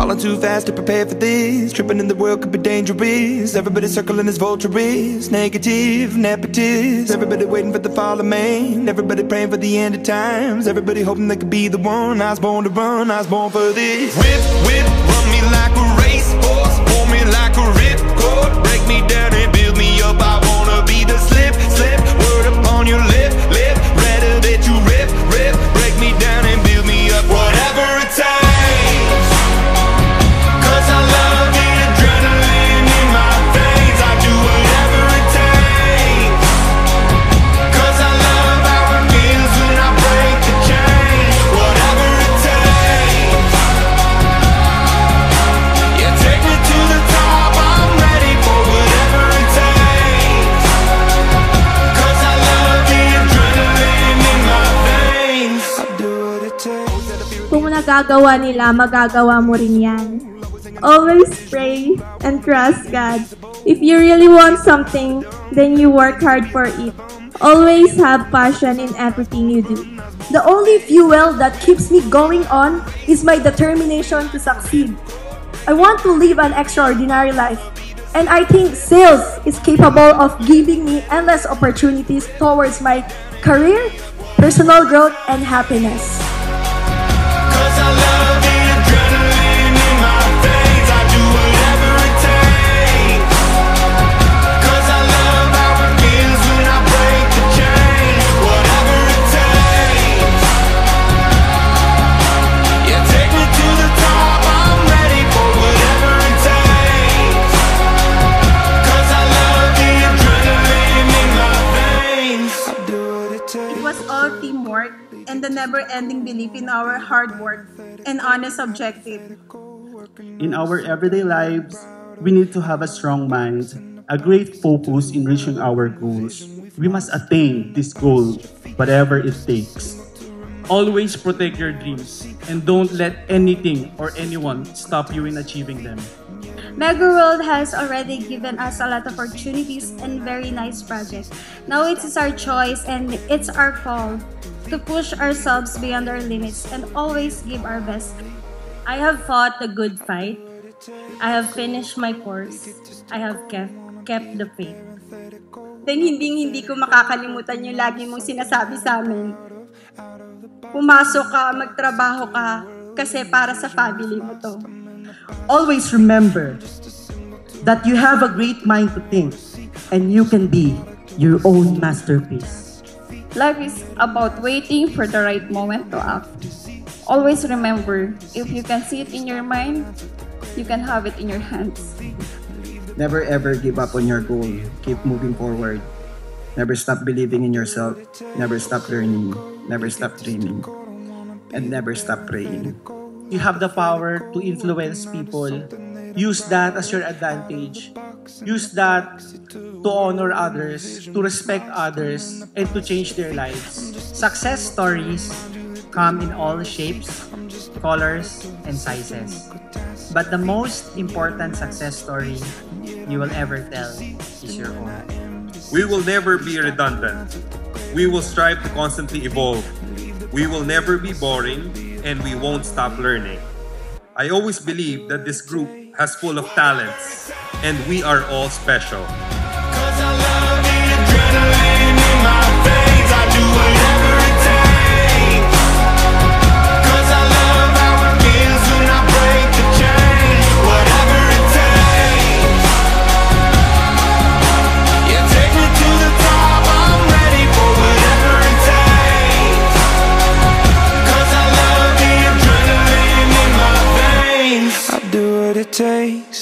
Falling too fast to prepare for this. Tripping in the world could be dangerous. Everybody circling as vultures. Negative, nepotist. Everybody waiting for the fall of man. Everybody praying for the end of times. Everybody hoping they could be the one. I was born to run, I was born for this. Whip, whip, run me like a racehorse. Pull me like a ripcord. Break me down and build me up. I wanna be the slip, slip. Word upon your lip, lip. Rather that you rip, rip. Break me down and build me up. Whatever it takes. 'Cause I love the adrenaline in my veins. I do whatever it takes. 'Cause I love how it feels when I break the chains. Whatever it takes. Yeah, take me to the top. I'm ready for whatever it takes. 'Cause I love the adrenaline in my veins. I do what it takes. Kung nagagawa nila, magagawa mo rin yan. Always pray and trust God. If you really want something, then you work hard for it. Always have passion in everything you do. The only fuel that keeps me going on is my determination to succeed. I want to live an extraordinary life, and I think sales is capable of giving me endless opportunities towards my career, personal growth, and happiness. 'Cause I love the adrenaline in my veins. I do whatever it takes. 'Cause I love how it feels when I break the chains. Whatever it takes. Yeah, take me to the top. I'm ready for whatever it takes. 'Cause I love the adrenaline in my veins. I do what it takes. It was all teamwork and the never-ending belief in our hard work and honest objective. In our everyday lives, we need to have a strong mind, a great focus in reaching our goals. We must attain this goal, whatever it takes. Always protect your dreams and don't let anything or anyone stop you in achieving them. Mega World has already given us a lot of opportunities and very nice projects. Now it is our choice and it's our call to push ourselves beyond our limits and always give our best. I have fought a good fight. I have finished my course. I have kept the faith. Then hindi ko makakalimutan yung lagi mong sinasabi sa amin. Pumasok ka, magtrabaho ka, kasi para sa family mo to. Always remember that you have a great mind to think and you can be your own masterpiece. Life is about waiting for the right moment to act. Always remember, if you can see it in your mind, you can have it in your hands. Never ever give up on your goal. Keep moving forward. Never stop believing in yourself. Never stop learning. Never stop dreaming. And never stop praying. You have the power to influence people. Use that as your advantage. Use that to honor others, to respect others, and to change their lives. Success stories come in all shapes, colors, and sizes. But the most important success story you will ever tell is your own. We will never be redundant. We will strive to constantly evolve. We will never be boring, and we won't stop learning. I always believe that this group has full of talents, and we are all special. 'Cause I love the adrenaline in my veins. I do whatever it takes. 'Cause I love how it feels when I break the chains. Whatever it takes. Yeah, take me to the top. I'm ready for whatever it takes. 'Cause I love the adrenaline in my veins. I do what it takes.